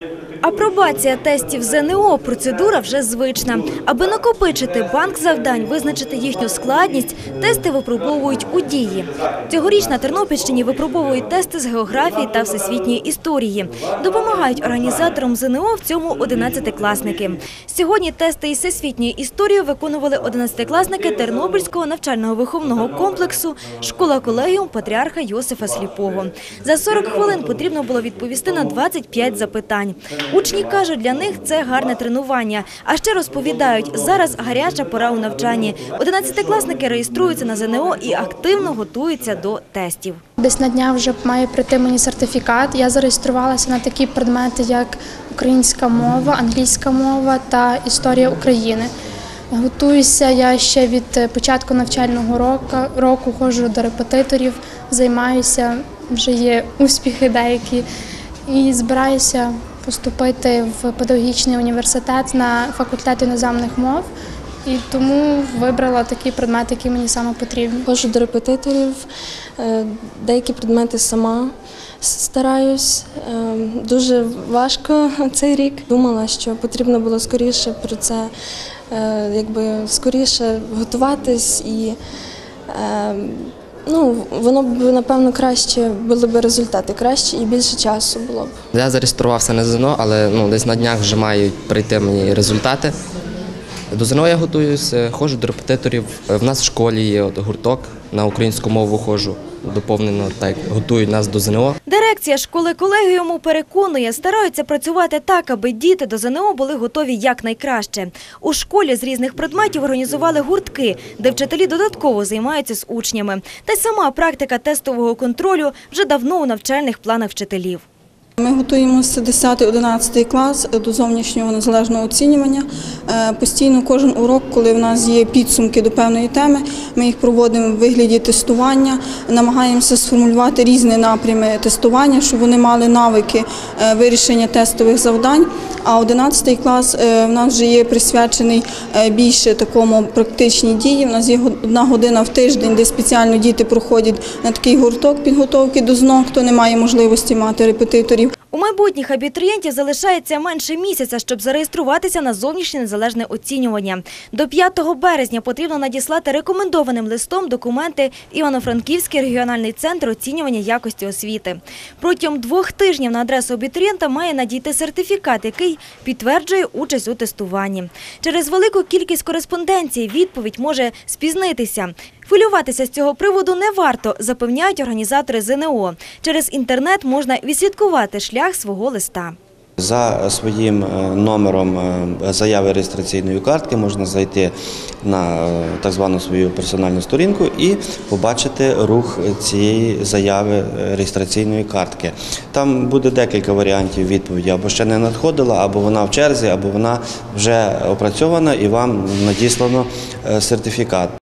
Апробація тестів ЗНО – процедура вже звична. Аби накопичити банк завдань, визначити їхню складність, тести випробовують у дії. Цьогоріч на Тернопільщині випробовують тести з географії та всесвітньої історії. Допомагають організаторам ЗНО в цьому 11-класники. Сьогодні тести із всесвітньої історії виконували 11-класники Тернопільського навчально-виховного комплексу «Школа-колегіум Патріарха Йосифа Сліпого». За 40 хвилин потрібно було відповісти на 25 запитань. Учні кажуть, для них це гарне тренування. А ще розповідають, зараз гаряча пора у навчанні. 11-класники реєструються на ЗНО і активно готуються до тестів. Десь на днях вже має прийти мені сертифікат. Я зареєструвалася на такі предмети, як українська мова, англійська мова та історія України. Готуюся я ще від початку навчального року, ходжу до репетиторів, займаюся, вже є успіхи деякі і збираюся поступити в педагогічний університет на факультет іноземних мов. І тому вибрала такі предмети, які мені саме потрібні. Ходжу до репетиторів, деякі предмети сама стараюсь. Дуже важко цей рік. Думала, що потрібно було скоріше про це, скоріше готуватись і воно б, напевно, краще, були б результати кращі і більше часу було б. Я зареєструвався на ЗНО, але десь на днях вже мають прийти мені результати. До ЗНО я готуюся, ходжу до репетиторів. В нас в школі є гурток, на українську мову ходжу. Доповнено, так, готують нас до ЗНО. Дирекція школи-колегіуму переконує, стараються працювати так, аби діти до ЗНО були готові якнайкраще. У школі з різних предметів організували гуртки, де вчителі додатково займаються з учнями. Та й сама практика тестового контролю вже давно у навчальних планах вчителів. Ми готуємося 10-11 клас до зовнішнього незалежного оцінювання. Постійно кожен урок, коли в нас є підсумки до певної теми, ми їх проводимо в вигляді тестування, намагаємося сформулювати різні напрями тестування, щоб вони мали навики вирішення тестових завдань. А 11 клас в нас вже є присвячений більше такому практичній дії. У нас є 1 година в тиждень, де спеціально діти проходять на такий гурток підготовки до ЗНО, хто не має можливості мати репетиторів. У майбутніх абітурієнтів залишається менше місяця, щоб зареєструватися на зовнішнє незалежне оцінювання. До 5 березня потрібно надіслати рекомендованим листом документи в Івано-Франківський регіональний центр оцінювання якості освіти. Протягом 2 тижнів на адресу абітурієнта має надійти сертифікат, який підтверджує участь у тестуванні. Через велику кількість кореспонденції відповідь може спізнитися. Хвилюватися з цього приводу не варто, запевняють організатори ЗНО. Через інтернет можна відслідкувати шлях свого листа. За своїм номером заяви реєстраційної картки можна зайти на так звану свою персональну сторінку і побачити рух цієї заяви реєстраційної картки. Там буде декілька варіантів відповіді. Або ще не надходила, або вона в черзі, або вона вже опрацьована і вам надіслано сертифікат.